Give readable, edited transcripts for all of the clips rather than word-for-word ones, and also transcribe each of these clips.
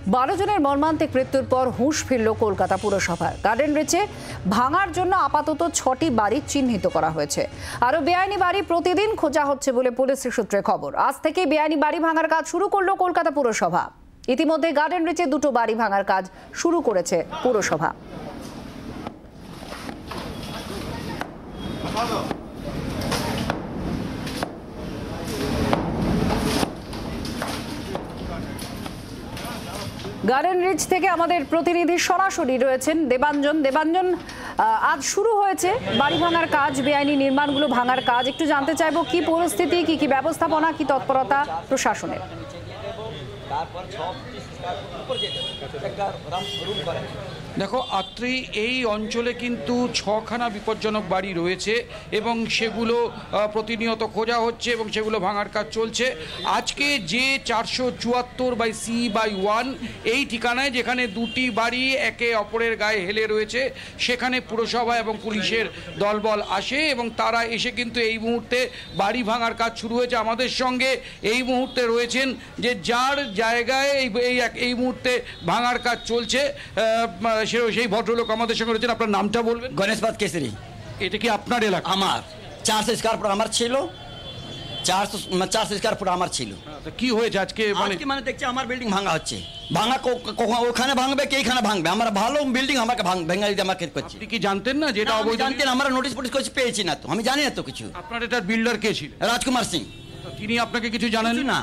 12 জনের মর্মান্তিক মৃত্যুর পর হুঁশ ফিরল কলকাতা পুরসভার। গার্ডেন রিচে ভাঙার জন্য আপাতত 6টি বাড়ি চিহ্নিত করা হয়েছে। আরও বেআইনি বাড়ি প্রতিদিন খোঁজা হচ্ছে বলে পুলিশের সূত্রে খবর। আজ থেকে বেআইনি বাড়ি ভাঙার কাজ শুরু করলো কলকাতা পুরসভা। ইতিমধ্যে গার্ডেন রিচে 2টো বাড়ি ভাঙার কাজ শুরু করেছে পুরসভা। গার্ডেন রিচ থেকে আমাদের প্রতিনিধি সরাসরি রয়েছেন দেবাঞ্জন। আজ শুরু হয়েছে বাড়ি ভাঙার কাজ, বেআইনি নির্মাণগুলো ভাঙার কাজ। একটু জানতে চাইবো কি পরিস্থিতি, কি ব্যবস্থাপনা, কি তৎপরতা প্রশাসনের। দেখো আত্রি, এই অঞ্চলে কিন্তু 6খানা বিপজ্জনক বাড়ি রয়েছে এবং সেগুলো প্রতিনিয়ত খোঁজা হচ্ছে এবং সেগুলো ভাঙার কাজ চলছে। আজকে যে 474/C/1 এই ঠিকানায়, যেখানে 2টি বাড়ি একে অপরের গায়ে হেলে রয়েছে, সেখানে পুরসভা এবং পুলিশের দলবল আসে এবং তারা এসে কিন্তু এই মুহূর্তে বাড়ি ভাঙার কাজ শুরু হয়েছে। আমাদের সঙ্গে এই মুহূর্তে রয়েছেন যে যার জায়গায় এই মুহূর্তে ভাঙার কাজ চলছে, সেই ভদ্রলোক আমাদের সঙ্গে রয়েছেন। আপনার নামটা বলবেন? গণেশপাদ কেশরী। এটা কি আপনার এলাকা? আমার 400 স্কয়ার ফুট আমার ছিল, 400 স্কয়ার ফুট আমার ছিল। কি হয়েছে আজকে? মানে দেখছি আমার বিল্ডিং ভাঙা হচ্ছে। ভাঙা ওখানে ভাঙবে কি এখানে ভাঙবে? আমরা ভালো বিল্ডিং আমাকে ভেঙে দিতে আমাকে করছে। আপনি কি জানতেন না যেটা অবৈধ? জানতেন, আমরা নোটিশ করে পেয়েছি না তো, আমি জানি না তো কিছু। আপনার এটার বিল্ডার কে ছিল? রাজকুমার সিং। তিনি আপনাকে কিছু জানান না?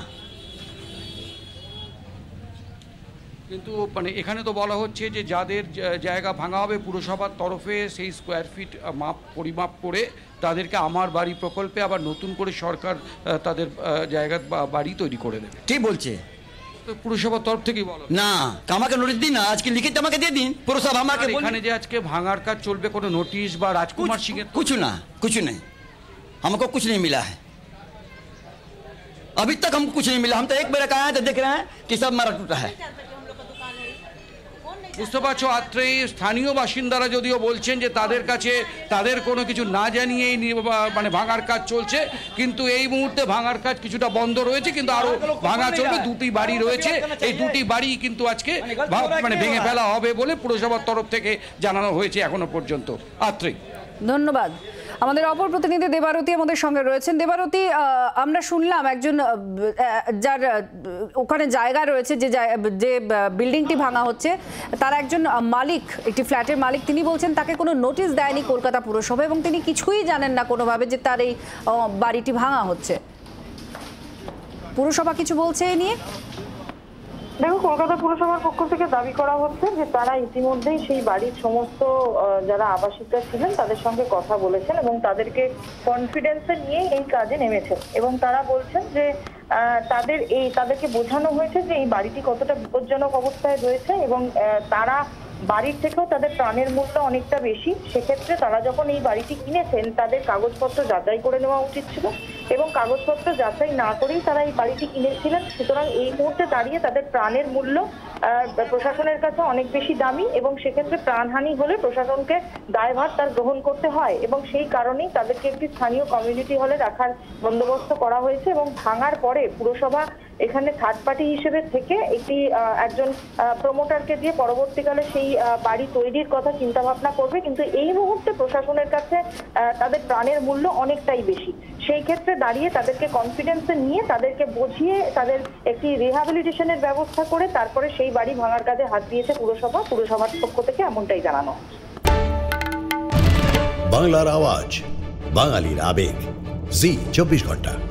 কিন্তু এখানে তো বলা হচ্ছে যে যাদের জায়গা ভাঙা হবে পুরসভার তরফে সেই স্কোয়ার ফিট পরিমাপ করে তাদেরকে আমার বাড়ি প্রকল্পে আবার নতুন করে সরকার তাদের জায়গা বাড়ি তৈরি করে দেবে। ঠিক বলছে তো পুরসভার তরফ থেকেই বলো না, আমাকে নোটিশ দিন না, আজকে লিখিত আমাকে দিয়ে দিন পুরসভা আমাকে। এখানে যে আজকে ভাঙার কাজ চলবে, কোনো নোটিশ বা রাজকুমার সিং এর? कुछ नहीं, हमको कुछ नहीं मिला है, अभी तक हमको कुछ नहीं मिला। हम तो एक बार आए तो देख रहे हैं कि सब मारा टूटा है। বুঝতে পারছো আত্রে, স্থানীয় বাসিন্দারা যদিও বলছেন যে তাদের কাছে তাদের কোনো কিছু না জানিয়েই ভাঙার কাজ চলছে, কিন্তু এই মুহূর্তে ভাঙার কাজ কিছুটা বন্ধ রয়েছে, কিন্তু আরো ভাঙা চলবে। 2টি বাড়ি রয়েছে, এই 2টি বাড়ি কিন্তু আজকে ভেঙে ফেলা হবে বলে পুরসভার তরফ থেকে জানানো হয়েছে এখনো পর্যন্ত। আত্রে, ধন্যবাদ। আমাদের অপর প্রতিনিধি দেবারতী আমাদের সঙ্গে রয়েছেন। দেবারতী, আমরা শুনলাম একজন যার ওখানে জায়গা রয়েছে, যে বিল্ডিংটি ভাঙা হচ্ছে, তার একজন মালিক, একটি ফ্ল্যাটের মালিক, তিনি বলছেন তাকে কোনো নোটিশ দেয়নি কলকাতা পুরসভা এবং তিনি কিছুই জানেন না কোনোভাবে যে তার এই বাড়িটি ভাঙা হচ্ছে। পুরসভা কিছু বলছে এই নিয়ে? দেখো, কলকাতা পুরসভার পক্ষ থেকে দাবি করা হচ্ছে যে তারা ইতিমধ্যেই সেই বাড়ির সমস্ত যারা আবাসিকরা ছিলেন তাদের সঙ্গে কথা বলেছেন এবং তাদেরকে কনফিডেন্সে নিয়ে এই কাজে নেমেছেন এবং তারা বলছেন যে তাদেরকে বোঝানো হয়েছে যে এই বাড়িটি কতটা বিপজ্জনক অবস্থায় রয়েছে এবং তারা বাড়ির থেকেও তাদের প্রাণের মূল্য অনেকটা বেশি। সেক্ষেত্রে তারা যখন এই বাড়িটি কিনেছেন তাদের কাগজপত্র যাচাই করে নেওয়া উচিত ছিল এবং কাগজপত্র যাচাই না করেই তারা এই বাড়িটি কিনেছিলেন। সুতরাং এই মুহূর্তে দাঁড়িয়ে তাদের প্রাণের মূল্য প্রশাসনের কাছে অনেক বেশি দামি এবং সেক্ষেত্রে প্রাণহানি হলে প্রশাসনকে দায়ভার তার গ্রহণ করতে হয় এবং সেই কারণেই তাদেরকে একটি স্থানীয় কমিউনিটি হলে রাখার বন্দোবস্ত করা হয়েছে এবং ভাঙার পরে পুরসভা এখানে থার্ড পার্টি হিসেবে থেকে একজন প্রমোটারকে দিয়ে পরবর্তীকালে সেই বাড়ি তৈরির কথা চিন্তা ভাবনা করবে, কিন্তু এই মুহূর্তে প্রশাসনের কাছে তাদের প্রাণের মূল্য অনেকটাই বেশি। সেই ক্ষেত্রে দাঁড়িয়ে তাদেরকে কনফিডেন্সে নিয়ে তাদেরকে বুঝিয়ে তাদের একটি রিহ্যাবিলিটেশনের ব্যবস্থা করে তারপরে সেই বাড়ি ভাঙার কাজে হাত দিয়েছে পুরসভার পক্ষ থেকে, এমনটাই জানানো। বাংলার আওয়াজ, বাঙালির আবেগ, জি 24 ঘন্টা।